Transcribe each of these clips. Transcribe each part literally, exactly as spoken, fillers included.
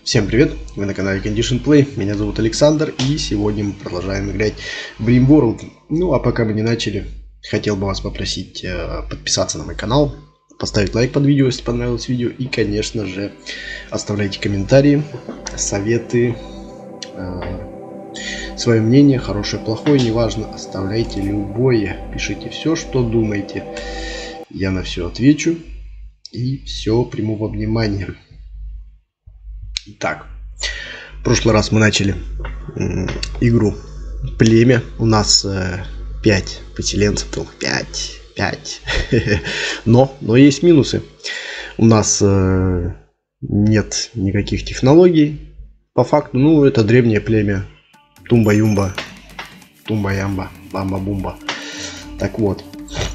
Всем привет, вы на канале Condition Play, меня зовут Александр, и сегодня мы продолжаем играть в RimWorld. Ну а пока мы не начали, хотел бы вас попросить э, подписаться на мой канал, поставить лайк под видео, если понравилось видео, и конечно же оставляйте комментарии, советы, э, свое мнение, хорошее, плохое, неважно, оставляйте любое, пишите все, что думаете, я на все отвечу и все приму во внимание. Итак, в прошлый раз мы начали э, игру Племя. У нас э, пять поселенцев, пять, пять. но, но есть минусы. У нас э, нет никаких технологий. По факту, ну, это древнее племя. Тумба-юмба, тумба-ямба, бамба-бумба. Так вот,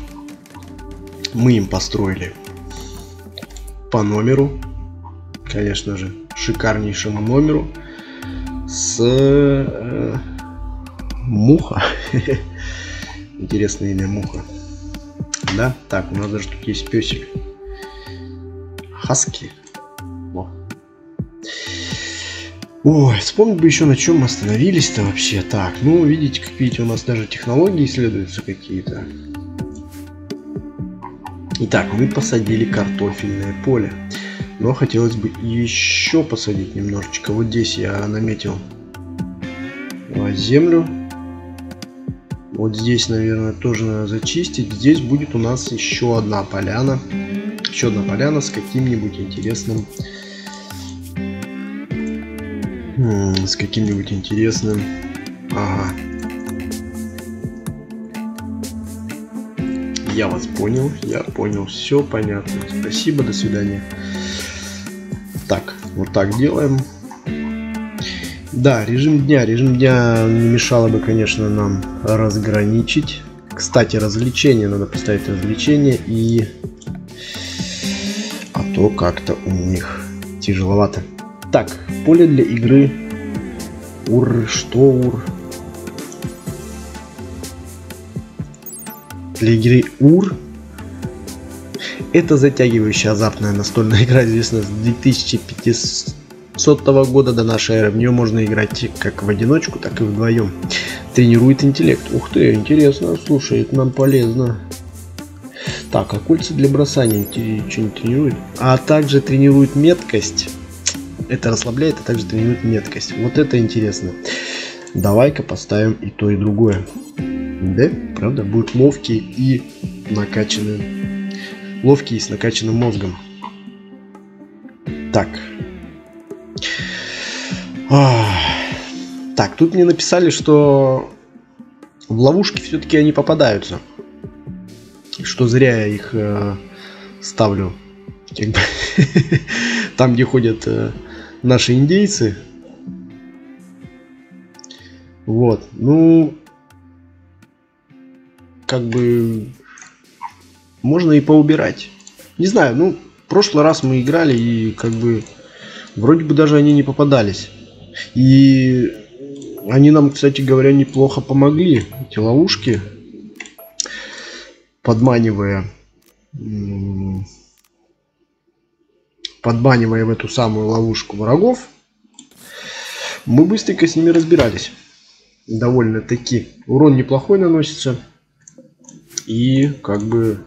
мы им построили по номеру, конечно же, шикарнейшему номеру с э, Муха. Интересное имя, Муха. Да, так, у нас даже тут есть пёсель. Хаски. О. Ой, вспомнить бы еще, на чем мы остановились-то вообще. Так, ну, видите, как видите, у нас даже технологии исследуются какие-то. Итак, мы посадили картофельное поле. Но хотелось бы еще посадить немножечко. Вот здесь я наметил землю. Вот здесь, наверное, тоже надо зачистить. Здесь будет у нас еще одна поляна. Еще одна поляна с каким-нибудь интересным... С каким-нибудь интересным... Ага. Я вас понял. Я понял. Все понятно. Спасибо. До свидания. Так, вот так делаем. Да, режим дня. Режим дня не мешало бы, конечно, нам разграничить. Кстати, развлечения. Надо поставить развлечения. И... А то как-то у них тяжеловато. Так, поле для игры. Ур, что ур? Для игры ур. Это затягивающая азартная настольная игра, известна с две тысячи пятисотого года до нашей эры. В нее можно играть как в одиночку, так и вдвоем. Тренирует интеллект. Ух ты, интересно. Слушай, это нам полезно. Так, а кольца для бросания что не тренирует? А также тренирует меткость. Это расслабляет, а также тренирует меткость. Вот это интересно. Давай-ка поставим и то, и другое. Да, правда? Будут ловкие и накачанные. Ловкий и с накачанным мозгом. Так. Ах. Так, тут мне написали, что в ловушки все-таки они попадаются. Что зря я их э, ставлю. Как бы там, где ходят э, наши индейцы. Вот. Ну, как бы... Можно и поубирать. Не знаю, ну, в прошлый раз мы играли, и как бы вроде бы даже они не попадались. И они нам, кстати говоря, неплохо помогли. Эти ловушки, подманивая, подманивая в эту самую ловушку врагов, мы быстренько с ними разбирались. Довольно-таки. Урон неплохой наносится. И как бы...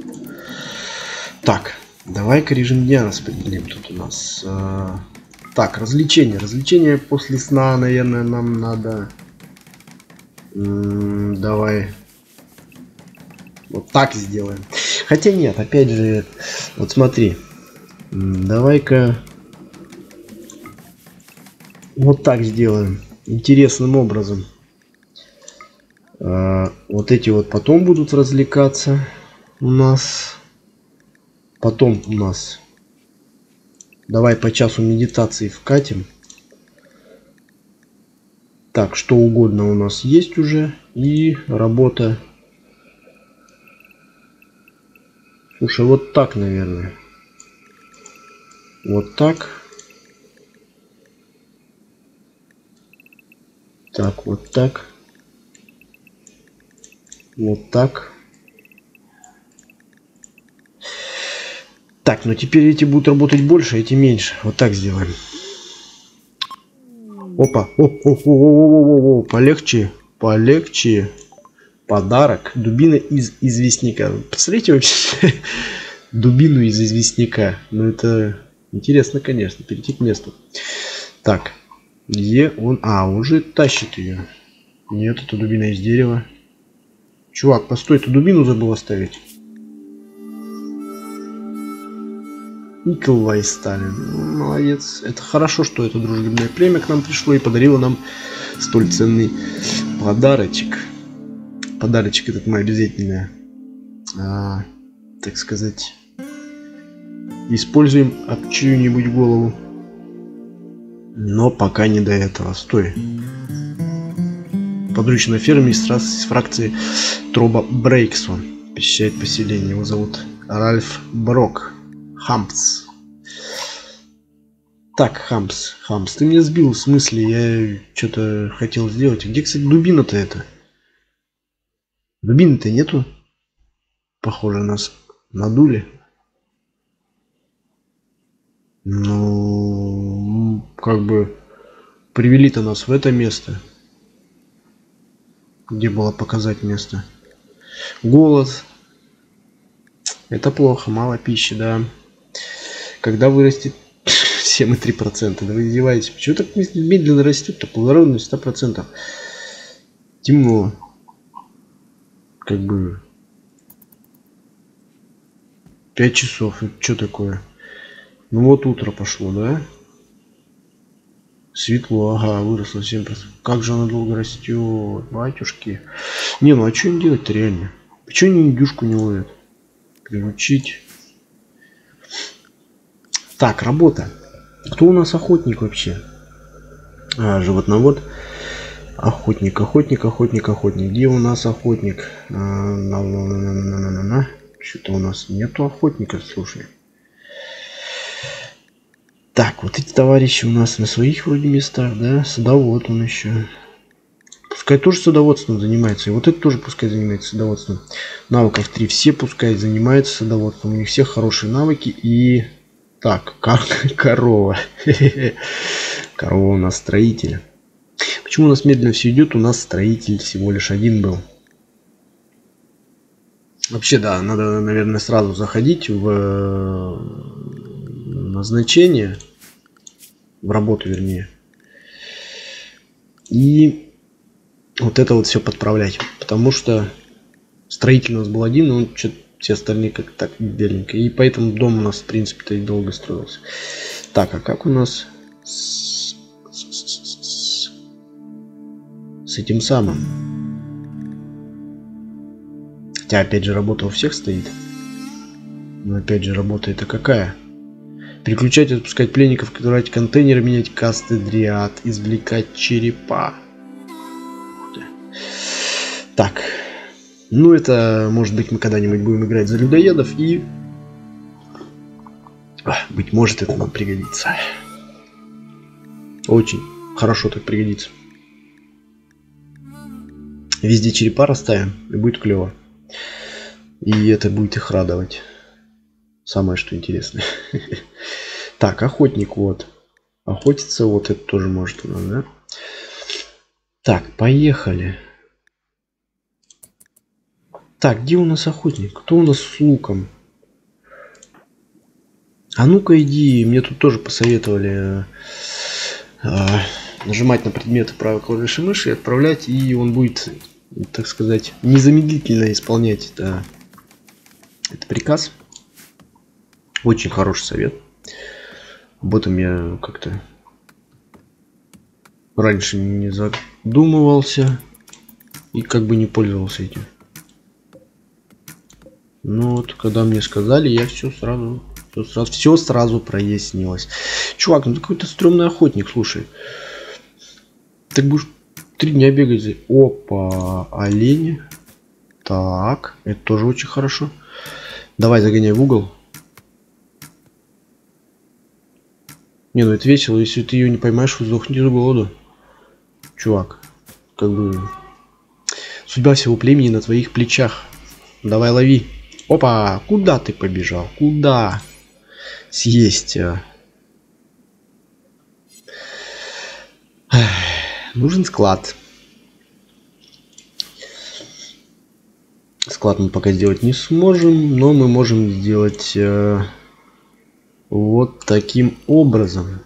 Так, давай-ка режим дня распределим. Тут у нас... Э, так, развлечения. Развлечения после сна, наверное, нам надо... М-м, давай... Вот так сделаем. Хотя нет, опять же... Вот смотри. Давай-ка... Вот так сделаем. Интересным образом. Э, вот эти вот потом будут развлекаться у нас... Потом у нас, давай по часу медитации вкатим. Так, что угодно у нас есть уже. И работа. Слушай, вот так, наверное. Вот так. Так, вот так. Вот так. Так, но теперь эти будут работать больше, эти меньше. Вот так сделаем. Опа. О, о, о, о, о, о, полегче. Полегче. Подарок. Дубина из известняка. Посмотрите вообще. Дубину из известняка. Ну это интересно, конечно. Перейти к месту. Так. Где он? А, уже тащит ее. Нет, это дубина из дерева. Чувак, постой, ты дубину забыл оставить. Николай Сталин. Молодец. Это хорошо, что это дружелюбное племя к нам пришло и подарило нам столь ценный подарочек. Подарочек этот мы обязательно, а, так сказать, используем об чью-нибудь голову. Но пока не до этого. Стой. Подручный на ферме из, из фракции Троба Брейксон. Посещает поселение. Его зовут Ральф Брок. Хампс. Так, Хампс. Хампс, ты меня сбил в смысле. Я что-то хотел сделать. Где, кстати, дубина-то это? Дубины-то нету. Похоже, нас надули. Ну, как бы привели-то нас в это место. Где было показать место? Голод. Это плохо, мало пищи, да. Когда вырастет семь и три десятых процента? Да вы издеваетесь. Почему так медленно растет-то? Плодородность сто процентов. Темно. Как бы пять часов. Это что такое? Ну вот утро пошло, да? Светло, ага, выросло семь процентов. Как же она долго растет, батюшки. Не, ну а что им делать-то реально? Почему они индюшку не ловят? Приручить. Так, работа. Кто у нас охотник вообще? А, животновод. Охотник, охотник, охотник, охотник. Где у нас охотник? А, на, на, на, на, на, на, на. Что-то у нас нету охотника, слушай. Так, вот эти товарищи у нас на своих вроде местах, да? Садовод он еще. Пускай тоже садоводством занимается. И вот это тоже пускай занимается садоводством. Навыков три. Все пускай занимаются садоводством. У них всех хорошие навыки. И... Так, кор корова. Корова у нас строитель. Почему у нас медленно все идет? У нас строитель всего лишь один был. Вообще, да, надо, наверное, сразу заходить в назначение. В работу, вернее. И вот это вот все подправлять. Потому что строитель у нас был один, но он что-то все остальные как так беленько. И поэтому дом у нас, в принципе-то, и долго строился. Так, а как у нас с, с, с, с, с этим самым? Хотя, опять же, работа у всех стоит. Но, опять же, работа это какая? Переключать, отпускать пленников, открывать контейнеры, менять касты дриад, извлекать черепа. Так. Ну, это, может быть, мы когда-нибудь будем играть за людоедов, и... Быть может, это нам пригодится. Очень хорошо так пригодится. Везде черепа расставим, и будет клево. И это будет их радовать. Самое, что интересное. Так, охотник, вот. Охотиться, вот это тоже может у нас, да? Так, поехали. Так, где у нас охотник? Кто у нас с луком? А ну-ка иди, мне тут тоже посоветовали э, нажимать на предметы правой клавиши мыши и отправлять, и он будет, так сказать, незамедлительно исполнять это, это приказ. Очень хороший совет. Об этом я как-то раньше не задумывался и как бы не пользовался этим. Но вот когда мне сказали, я все сразу, все сразу, все сразу прояснилось. Чувак, ну ты какой-то стрёмный охотник, слушай. Ты будешь три дня бегать за... Опа, олени. Так, это тоже очень хорошо. Давай загоняй в угол. Не, ну это весело, если ты ее не поймаешь, сдохнешь с голоду. Чувак, как бы... Судьба всего племени на твоих плечах. Давай лови. Опа, куда ты побежал? Куда? Съесть. Нужен склад. Склад мы пока сделать не сможем, но мы можем сделать э, вот таким образом.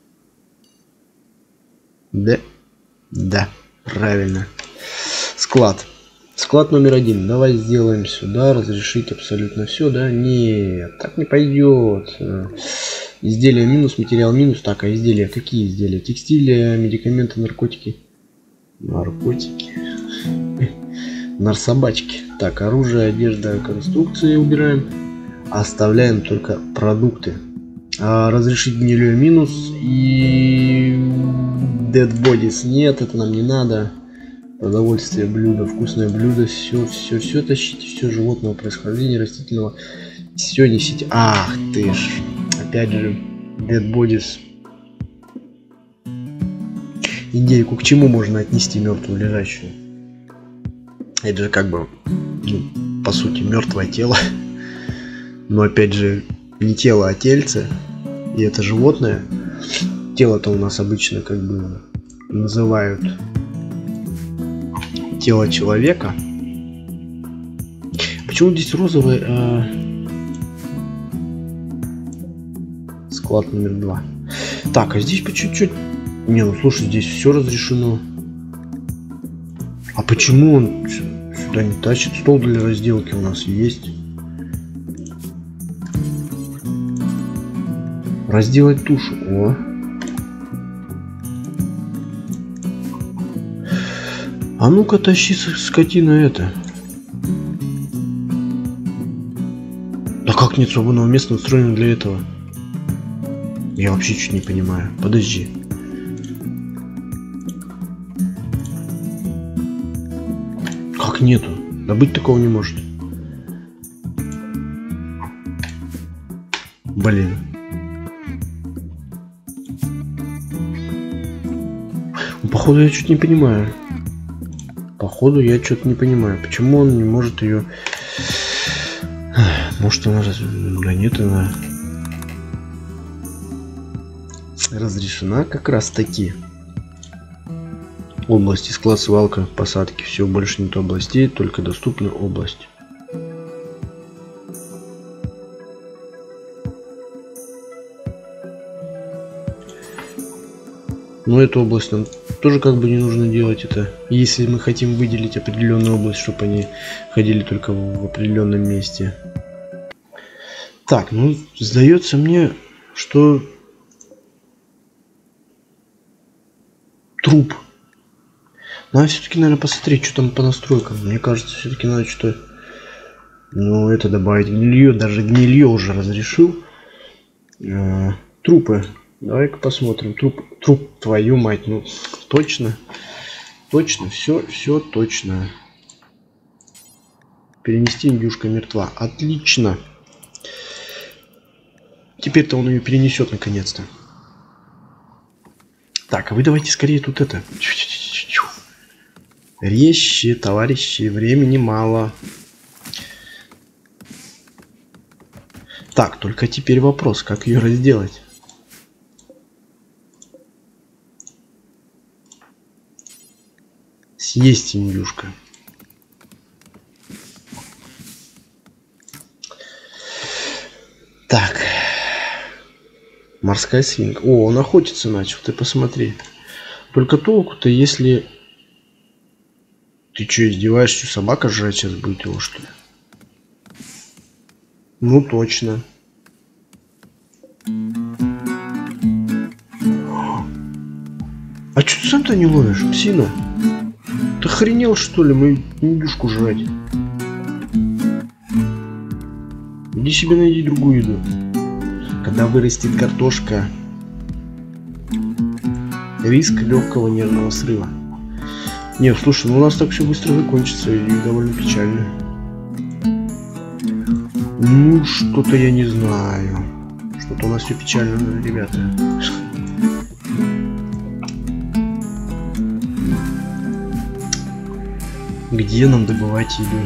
Да, да, правильно. Склад. Склад номер один. Давай сделаем сюда, разрешить абсолютно все, да? Нет, так не пойдет. Изделия минус, материал минус. Так, а изделия? Какие изделия? Текстилия, медикаменты, наркотики. Наркотики. Нарсобачки. Так, оружие, одежда, конструкции убираем. Оставляем только продукты. А, разрешить гнилье минус и dead bodies нет, это нам не надо. Продовольствие, блюдо, вкусное блюдо, все, все, все тащите, все животного происхождения, растительного, все несите. Ах ты ж, опять же, dead bodies. Индейку к чему можно отнести мертвую лежащую? Это же как бы, ну, по сути, мертвое тело. Но опять же, не тело, а тельце. И это животное. Тело-то у нас обычно как бы называют тело человека. Почему здесь розовый? А... Склад номер два. Так, а здесь по чуть-чуть. Не, ну слушай, здесь все разрешено. А почему он сюда не тащит? Стол для разделки у нас есть. Разделать тушу. О. А ну-ка тащи, скотина, это. Да как нет свободного места устроено для этого? Я вообще чуть не понимаю. Подожди. Как нету? Да быть такого не может. Блин. Походу я чуть не понимаю. Походу я что-то не понимаю. Почему он не может ее... Может она... Да нет, она... разрешена как раз таки. Области, склад, свалка, посадки. Все, больше нет областей, только доступна область. Но эту область нам тоже как бы не нужно делать это. Если мы хотим выделить определенную область, чтобы они ходили только в определенном месте. Так, ну сдается мне, что труп. Надо все-таки, наверное, посмотреть, что там по настройкам. Мне кажется, все-таки надо что-то... Ну, это добавить гнилье. Даже гнилье уже разрешил. А, трупы. Давай-ка посмотрим. Труп, труп, твою мать. Ну, точно. Точно, все, все точно. Перенести, индюшка мертва. Отлично. Теперь-то он ее перенесет наконец-то. Так, а вы давайте скорее тут это... Резче, товарищи, времени мало. Так, только теперь вопрос, как ее разделать? Съесть индюшка. Так. Морская свинка. О, он охотиться начал, ты посмотри. Только толку-то, если... Ты что, издеваешься? Собака жрать сейчас будет его, что ли? Ну, точно. А что ты сам-то не ловишь, псина? Ты охренел, что ли? Мы индюшку жрать. Иди себе найди другую еду. Когда вырастет картошка, риск легкого нервного срыва. Не, слушай, ну у нас так все быстро закончится и довольно печально. Ну, что-то я не знаю. Что-то у нас все печально, ребята. Где нам добывать еду?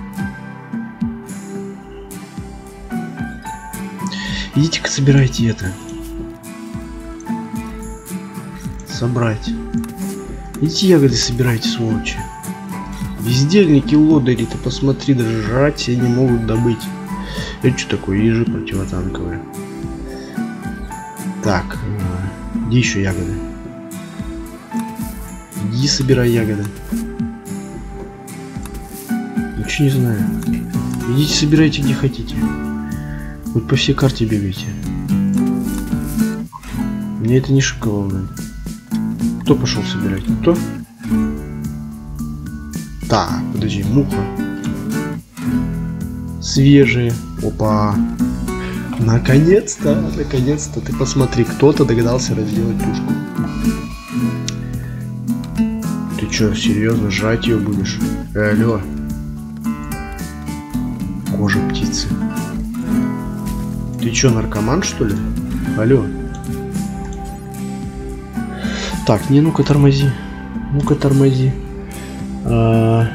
Идите-ка собирайте это. Собрать. Эти ягоды собирайте, сволочи. Бездельники, лодыри, ты посмотри, даже жрать себе не могут добыть. Это что такое? Ежи противотанковые. Так, где еще ягоды? Иди собирай ягоды. Ничего не знаю. Идите собирайте где хотите. Вот по всей карте бегайте. Мне это не шибко волнует. Кто пошел собирать? Кто? Так, подожди, муха. Свежие. Опа. Наконец-то, наконец-то. Ты посмотри, кто-то догадался разделать тушку. Ты что, серьезно, жрать ее будешь? Э, алло. Кожа птицы. Ты что, наркоман, что ли? Алло. Так, не, ну-ка тормози. Ну-ка тормози. А...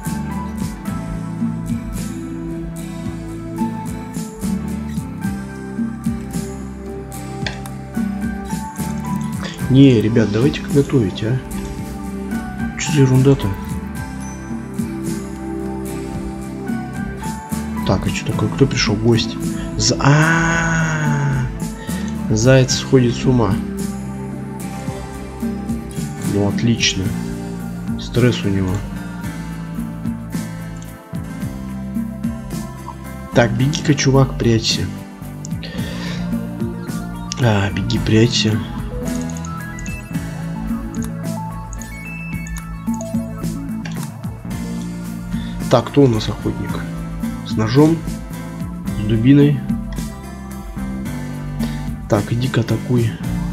Не, ребят, давайте-ка готовить, а. Что за ерунда-то? Так, а что такое? Кто пришел? Гость. За... А -а -а! Заяц сходит с ума. Ну, отлично. Стресс у него. Так, беги-ка, чувак, прячься. А, беги, прячься. Так, кто у нас охотник? С ножом, с дубиной. Так, иди-ка атакуй.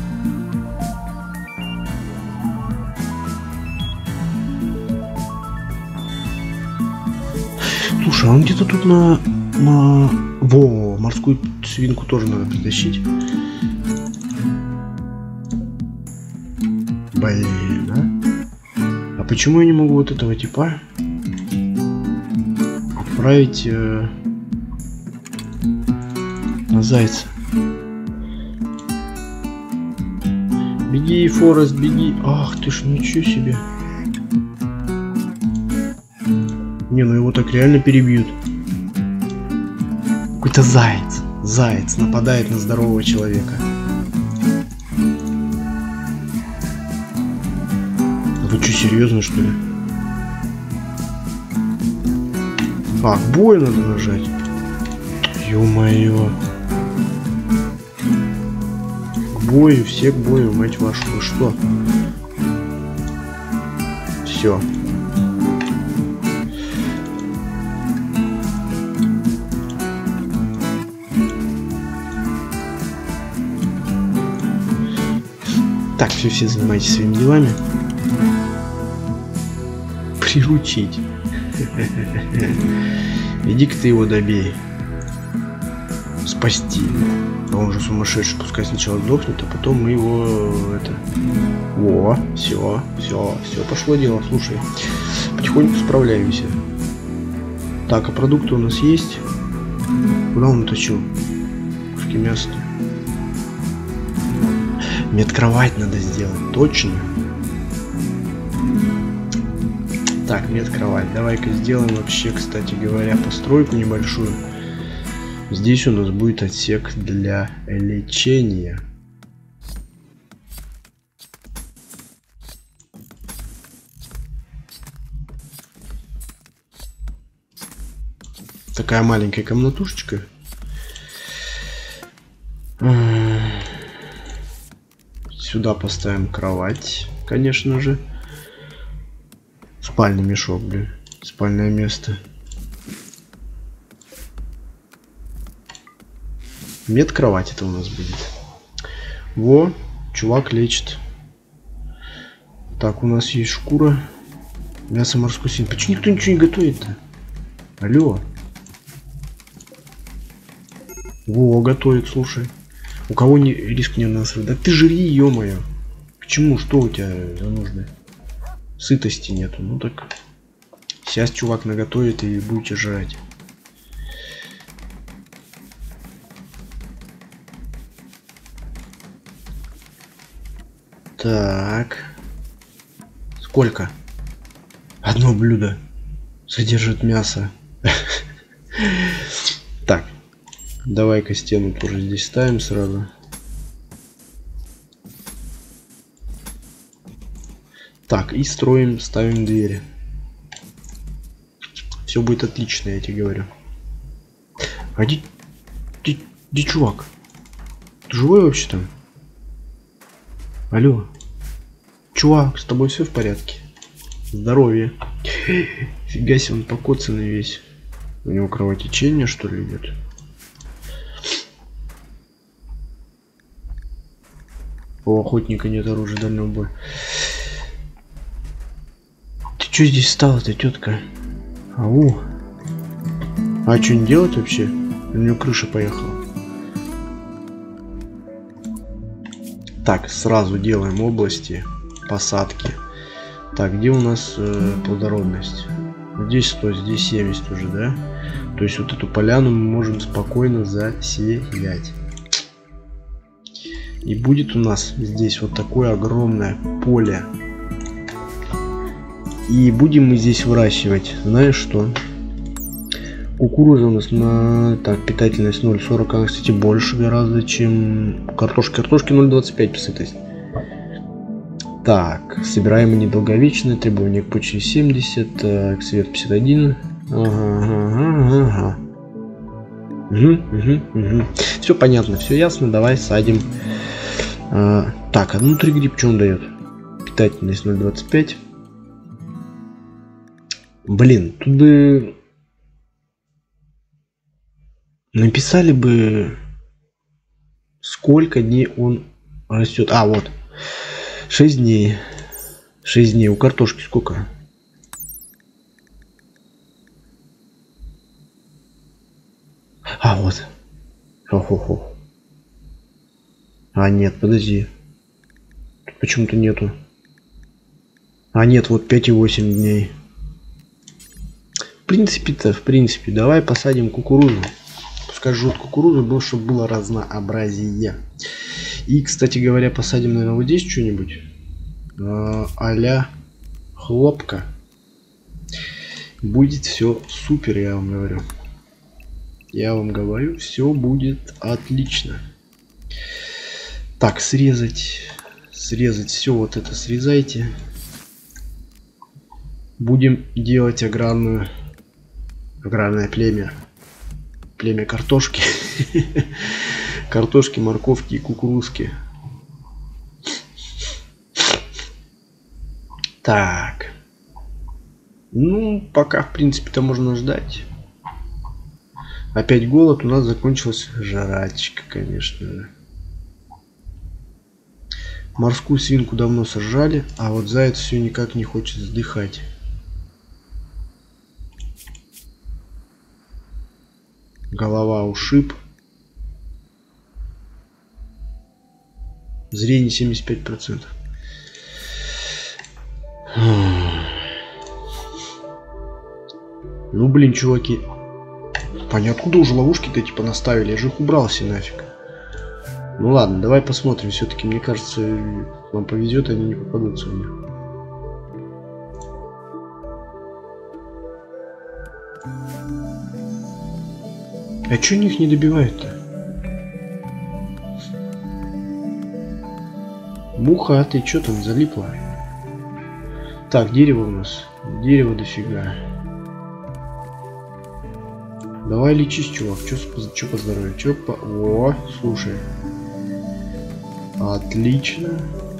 Слушай, а он где-то тут на, на... Во, морскую свинку тоже надо притащить. Блин, а? А почему я не могу вот этого типа отправить э, на зайца? Беги, Форест, беги. Ах ты ж, ничего себе. Не, ну его так реально перебьют. Какой-то заяц. Заяц нападает на здорового человека. Вы что, серьезно, что ли? А, к бою надо нажать. Ё-моё. К бою, все к бою, мать вашу. Вы что? Все. Так, все, все занимайтесь своими делами. Приручить. Иди-ка ты его добей. Спасти. А он же сумасшедший, пускай сначала сдохнет, а потом мы его это. О, все, все, все пошло дело. Слушай, потихоньку справляемся. Так, а продукты у нас есть? Куда он утащил? Куски мяса. Медкровать надо сделать, точно. Так, медкровать. Давай-ка сделаем вообще, кстати говоря, постройку небольшую. Здесь у нас будет отсек для лечения. Такая маленькая комнатушечка. Сюда поставим кровать, конечно же. Спальный мешок, блин. Спальное место. Медкровать это у нас будет. Во, чувак лечит. Так, у нас есть шкура. Мясо морской свиньи. Почему никто ничего не готовит-то? Алло. Во, готовит, слушай. У кого не риск не насрать? Да ты жри, ё-моё. Почему? Что у тебя за нужды? Сытости нету. Ну так. Сейчас чувак наготовит и будете жрать. Так. Сколько? Одно блюдо содержит мясо. Так, давай-ка стену тоже здесь ставим сразу. Так, и строим, ставим двери. Все будет отлично, я тебе говорю. А где, где, где чувак? Ты живой вообще там? Алло. Чувак, с тобой все в порядке? Здоровье. Фига себе, он покоцанный весь. У него кровотечение, что ли, идет? У охотника нет оружия дальнего боя. Ты что здесь стала-то, тетка? Ау. А что не делать вообще? У него крыша поехала. Так, сразу делаем области посадки. Так, где у нас э, плодородность? Здесь сто, здесь семьдесят уже, да? То есть вот эту поляну мы можем спокойно засеять. И будет у нас здесь вот такое огромное поле. И будем мы здесь выращивать, знаешь что? Кукуруза у нас на... Так, питательность ноль сорок, она, кстати, больше гораздо, чем картошка. Картошки ноль двадцать пять сытость. Так, собираемые недолговечные, требования к почве семьдесят, к свет пятьдесят один. Ага, ага, ага. Угу, угу, угу. Все понятно, все ясно, давай садим. А, так, а внутри гриб что он дает? Питательность ноль двадцать пять. Блин, тут бы написали бы, сколько дней он растет. А, вот. шесть дней. шесть дней. У картошки сколько? А, вот. Хо-хо-хо. А, нет, подожди. Тут почему-то нету. А, нет, вот пять и восемь дней. В принципе-то, в принципе, давай посадим кукурузу. Пускай жжет кукурузу, было, чтобы было разнообразие. И, кстати говоря, посадим, наверное, вот здесь что-нибудь. Э, а-ля хлопка. Будет все супер, я вам говорю. Я вам говорю, все будет отлично. Так, срезать. Срезать все вот это срезайте. Будем делать аграрную... Аграрное племя. Племя картошки. Картошки, морковки и кукурузки. Так. Ну, пока, в принципе-то можно ждать. Опять голод, у нас закончилась жрачка, конечно. Морскую свинку давно сожрали, а вот заяц все никак не хочет сдыхать. Голова ушиб. Зрение семьдесят пять процентов. Ну блин, чуваки. Понятно, откуда уже ловушки-то типа наставили? Я же их убрался нафиг. Ну ладно, давай посмотрим. Все-таки, мне кажется, вам повезет, они не попадутся у них. А чё них не добивают-то? Муха, а ты чё там залипла? Так, дерево у нас. Дерево дофига. Давай лечись, чувак. Чё, чё по здоровью? Чё по... О, слушай. Отлично.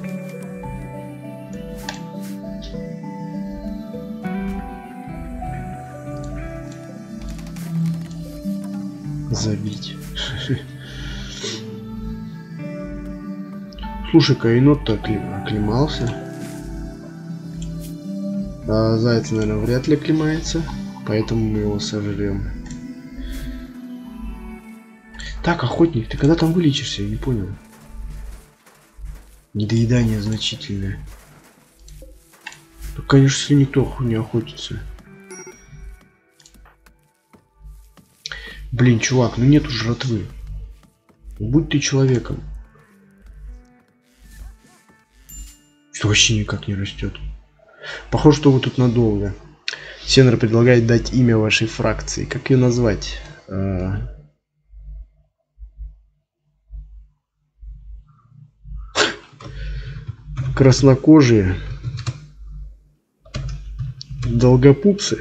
Забить. Слушай-ка, енот-то оклемался. А заяц, наверное, вряд ли оклемается. Поэтому мы его сожрем. Так, охотник, ты когда там вылечишься? Я не понял. Недоедание значительное. Ну, конечно, если никто не охотится. Блин, чувак, ну нету жратвы. Будь ты человеком. Что вообще никак не растет. Похоже, что вы тут надолго. Сенер предлагает дать имя вашей фракции. Как ее назвать? Краснокожие. Долгопупсы.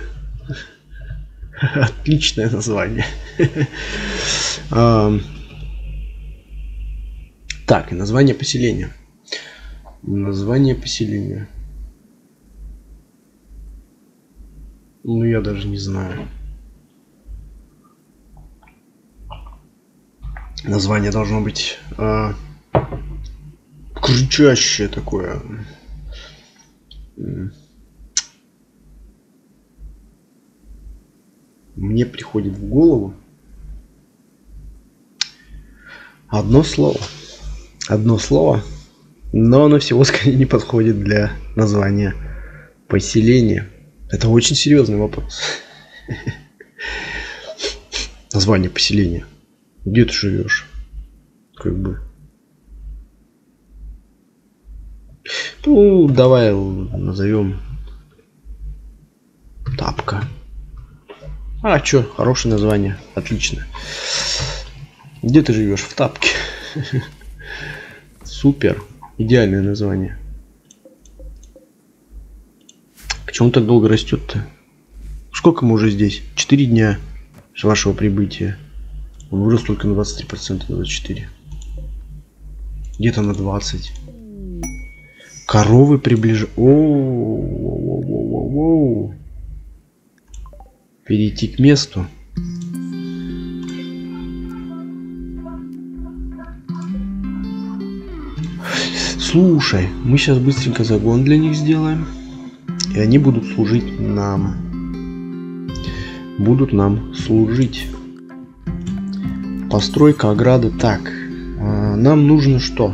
Отличное название. Так, и название поселения. Название поселения. Ну, я даже не знаю. Название должно быть а, кричащее такое. Мне приходит в голову одно слово. Одно слово, но оно всего скорее не подходит для названия поселения. Это очень серьезный вопрос. Название поселения. Где ты живешь? Как бы. Ну, давай назовем Тапка. А, чё, хорошее название. Отлично. Где ты живешь? В Тапке. Супер. Идеальное название. Почему он так долго растет-то? Сколько мы уже здесь? Четыре дня с вашего прибытия. Он вырос только на двадцать три процента, на двадцать четыре. Где-то на двадцать. Коровы приближаются. Оу. Перейти к месту. Слушай, мы сейчас быстренько загон для них сделаем. И они будут служить нам. Будут нам служить. Постройка ограды. Так. А, нам нужно что?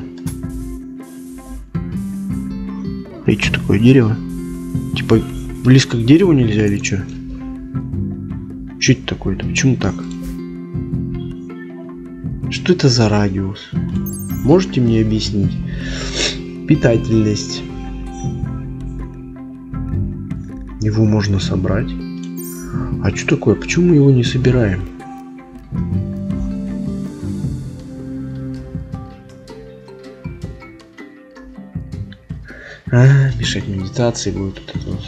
И что такое дерево? Типа близко к дереву нельзя или что? Что это такое-то? Почему так? Что это за радиус? Можете мне объяснить? Питательность. Его можно собрать. А что такое? Почему мы его не собираем? А, мешать медитации будет вот это вот.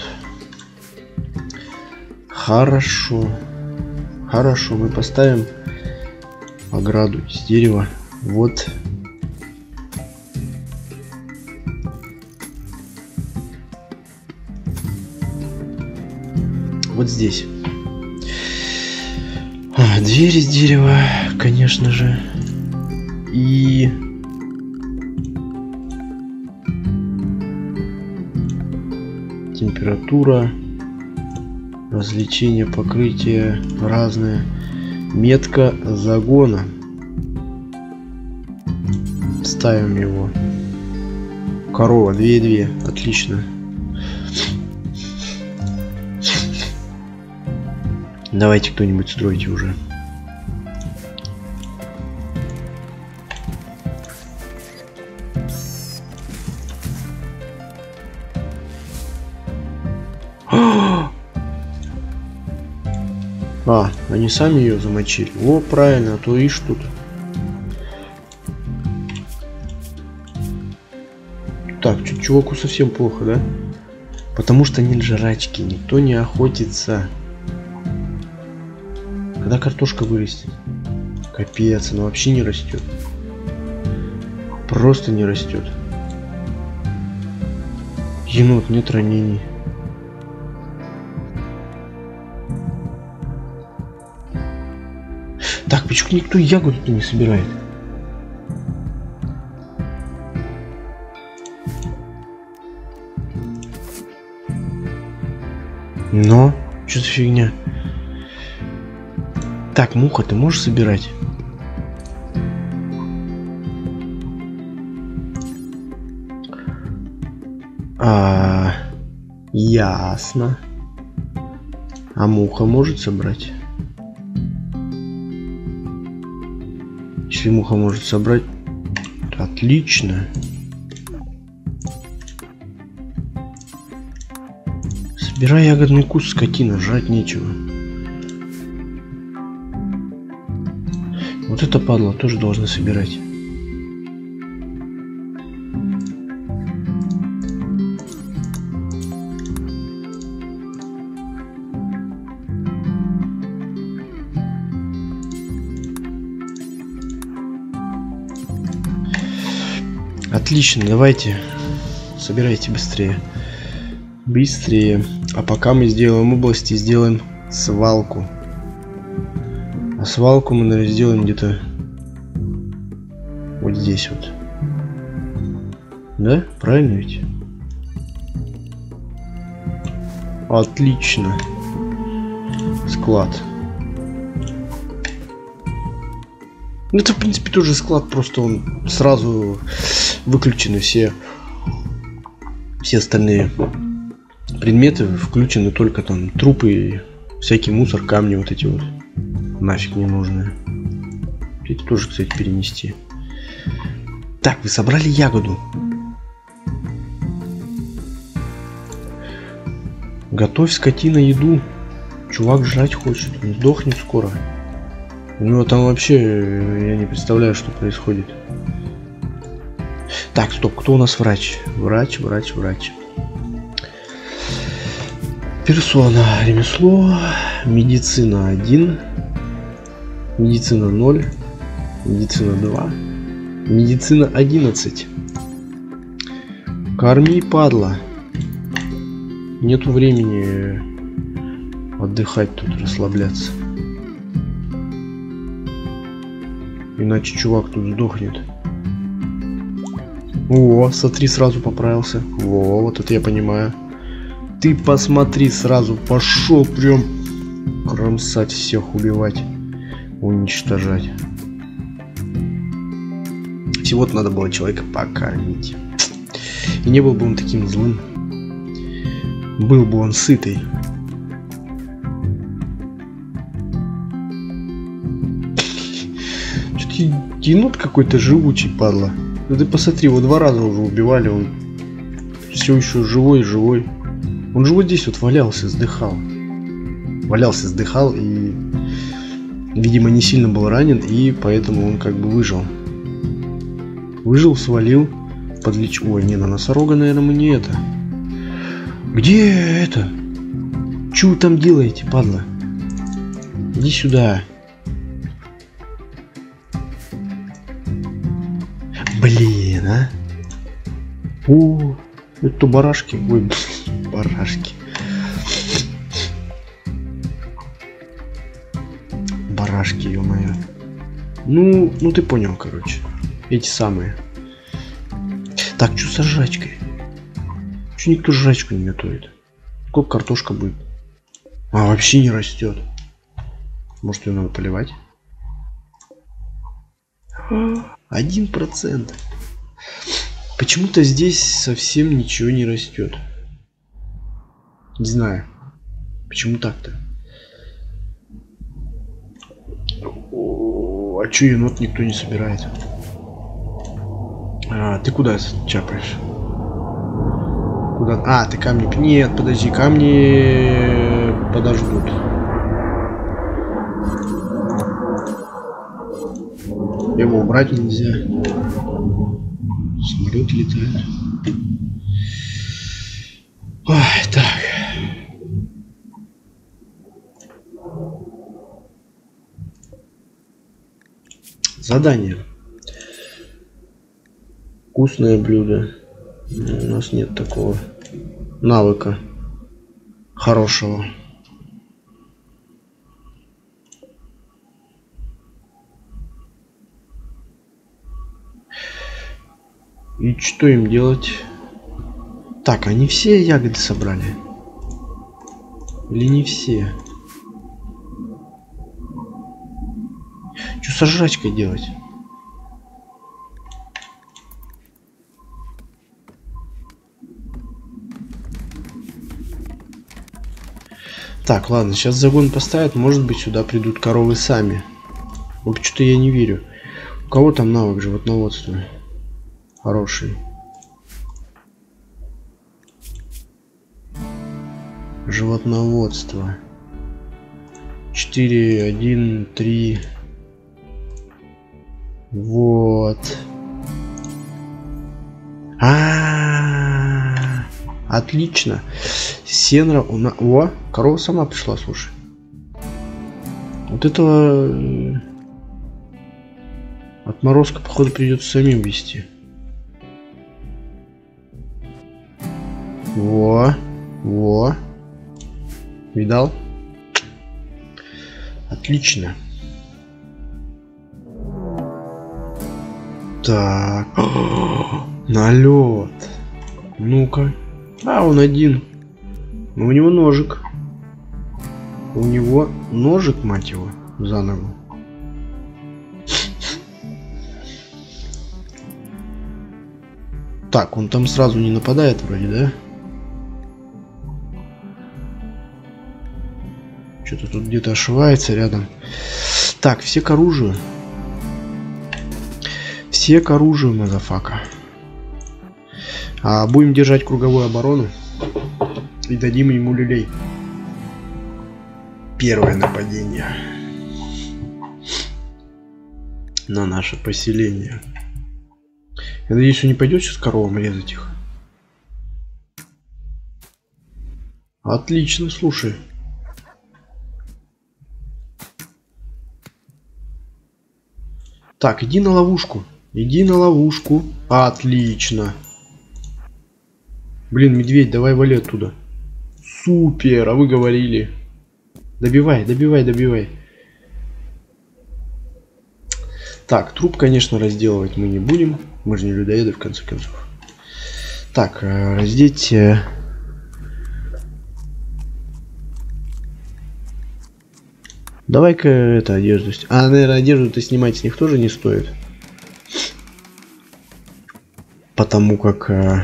Хорошо. Хорошо, мы поставим ограду из дерева. Вот. Вот здесь. А, дверь из дерева, конечно же. И... температура, развлечение, покрытие разное. Метка загона. Ставим его. Корова, две-две. Отлично. Давайте кто-нибудь стройте уже. А, они сами ее замочили. О, правильно, а то ишь тут. Так, чуть чуваку совсем плохо, да? Потому что нет жрачки, никто не охотится. Когда картошка вырастет? Капец, она вообще не растет. Просто не растет. Енот, нет ранений. Так, почему никто ягоду-то не собирает? Но, что за фигня? Так, муха, ты можешь собирать? А, ясно. А муха может собрать? Если муха может собрать, отлично. Собирай ягодный куст, скотина, жрать нечего. Вот это падла тоже должны собирать. Отлично, давайте. Собирайте быстрее. Быстрее. А пока мы сделаем области, сделаем свалку. А свалку мы, наверное, сделаем где-то вот здесь вот. Да? Правильно ведь? Отлично. Склад. Это, в принципе, тоже склад, просто он сразу выключены все все остальные предметы, включены только там трупы и всякий мусор, камни вот эти вот нафиг не нужные. Эти тоже, кстати, перенести. Так, вы собрали ягоду. Готовь, скотина, еду. Чувак жрать хочет, он сдохнет скоро. У него там вообще, я не представляю, что происходит. Так, стоп, кто у нас врач? Врач, врач, врач. Персона, ремесло, медицина один, медицина ноль, медицина два, медицина одиннадцать. Корми, падла. Нету времени отдыхать тут, расслабляться. Иначе чувак тут сдохнет. О, смотри, сразу поправился. Во, вот это я понимаю. Ты посмотри, сразу пошел прям кромсать всех, убивать, уничтожать. Всего-то надо было человека покормить. И не был бы он таким злым. Был бы он сытый. Енот какой-то живучий, падла. Ну ты посмотри, его два раза уже убивали, он все еще живой, живой. Он же вот здесь вот валялся, сдыхал. Валялся, сдыхал и, видимо, не сильно был ранен, и поэтому он как бы выжил. Выжил, свалил, подлечил. Ой, не, на носорога, наверное, мы не это. Где это? Че вы там делаете, падла? Иди сюда. Блин, а? О, это барашки. Ой, барашки. Барашки, ё-моё. Ну, ну ты понял, короче. Эти самые. Так, что со жрачкой? Че никто жрачку не готовит? Сколько картошка будет? А, вообще не растет. Может, ее надо поливать? Один процент. Почему-то здесь совсем ничего не растет. Не знаю. Почему так-то? А чё енот никто не собирает? А, ты куда чапаешь? Куда? А, ты камни... Нет, подожди, камни подождут. Его убрать нельзя. Самолет летает. Ой, так. Задание. Вкусное блюдо. У нас нет такого навыка хорошего. И что им делать? Так, они все ягоды собрали? Или не все? Что со жрачкой делать? Так, ладно, сейчас загон поставят, может быть, сюда придут коровы сами. Вот что-то я не верю. У кого там навык животноводства? Хороший. Животноводство. четыре, один, три. Вот. А-а-а, отлично. Сенра у нас... О, корова сама пришла, слушай. Вот этого отморозка, походу, придется самим вести. Во, во. Видал? Отлично. Так. Налет. Ну-ка. А, он один. Но у него ножик. У него ножик, мать его, за ногу. Так, он там сразу не нападает вроде, да? Что-то тут где-то ошивается рядом. Так, все к оружию. Все к оружию, мазафака. А будем держать круговую оборону. И дадим ему люлей. Первое нападение на наше поселение. Я надеюсь, он не пойдет сейчас коровам резать их. Отлично, слушай. Так, иди на ловушку. Иди на ловушку. Отлично. Блин, медведь, давай вали оттуда. Супер, а вы говорили. Добивай, добивай, добивай. Так, труп, конечно, разделывать мы не будем. Мы же не людоеды, в конце концов. Так, раздеть... Давай-ка это одежду... А, наверное, одежду-то снимать с них тоже не стоит. Потому как...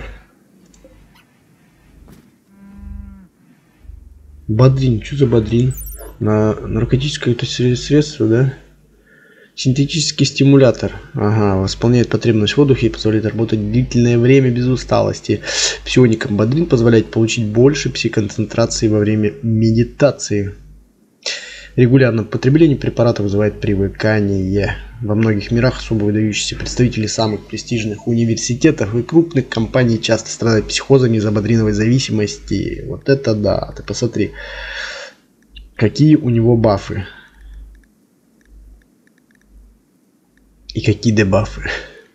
Бодрин, что за бодрин? На наркотическое это средство, да? Синтетический стимулятор. Ага, восполняет потребность в воздухе и позволяет работать длительное время без усталости. Псионикам бодрин позволяет получить больше психоконцентрации во время медитации. Регулярное потребление препарата вызывает привыкание. Во многих мирах особо выдающиеся представители самых престижных университетов и крупных компаний часто страдают психозами из-за бодриновой зависимости. Вот это да, ты посмотри. Какие у него бафы. И какие дебафы.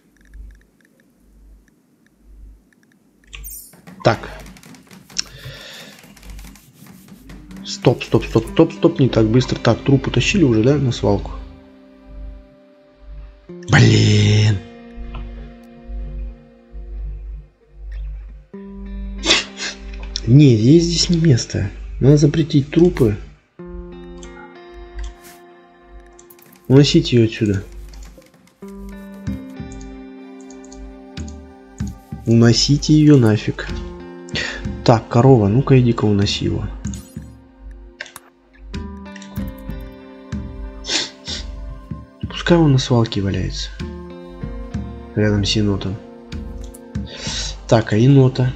Так. Стоп, стоп, стоп, стоп, стоп, не так быстро. Так, труп утащили уже, да, на свалку? Блин. Не, ей здесь не место. Надо запретить трупы. Уносить ее отсюда. Уносите ее нафиг. Так, корова, ну-ка иди-ка уноси его. Пускай он на свалке валяется. Рядом с енотом. Так, а енота?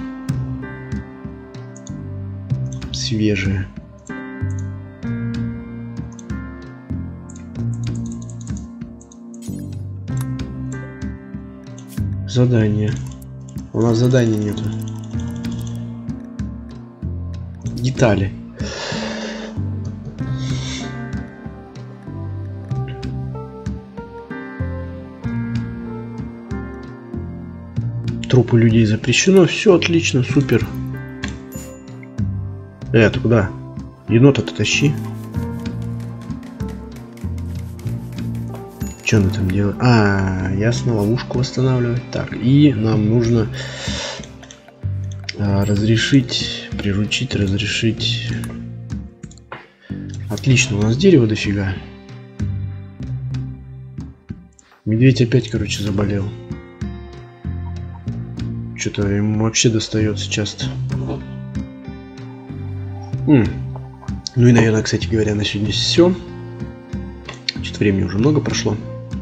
Свежие. Задание. У нас заданий нету. Детали. Трупы людей запрещено. Все отлично, супер. Э, ты куда? Енота-то тащи. Что она там делает? А, ясно, ловушку восстанавливать. Так, и нам нужно а, разрешить, приручить, разрешить. Отлично, у нас дерево дофига. Медведь опять, короче, заболел. Что-то ему вообще достается часто. М. Ну и, наверное, кстати говоря, на сегодня все. Что-то времени уже много прошло.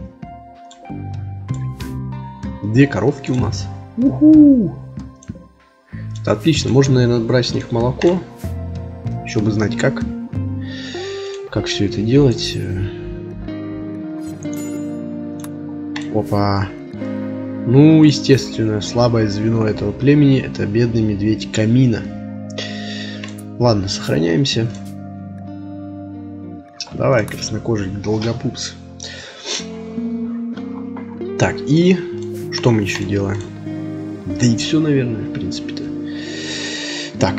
Две коровки у нас. Уху! Отлично, можно, наверное, брать с них молоко. чтобы знать, как, как все это делать. Опа. Ну, естественно, слабое звено этого племени — это бедный медведь Камина. Ладно, сохраняемся. Давай, краснокожий долгопупс. Так, и что мы еще делаем? Да и все, наверное, в принципе-то. Так.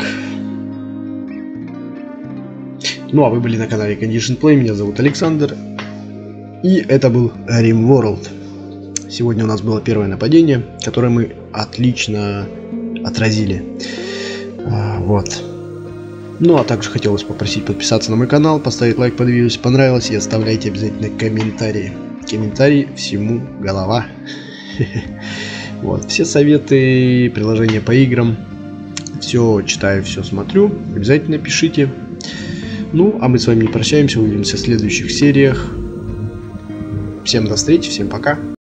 Ну, а вы были на канале Condition Play. Меня зовут Александр. И это был RimWorld. Сегодня у нас было первое нападение, которое мы отлично отразили. А, вот. Ну, а также хотелось попросить подписаться на мой канал, поставить лайк под видео, если понравилось, и оставляйте обязательно комментарии. Комментарии всему голова. Вот, все советы, приложения по играм, все читаю, все смотрю, обязательно пишите. Ну, а мы с вами не прощаемся, увидимся в следующих сериях. Всем до встречи, всем пока.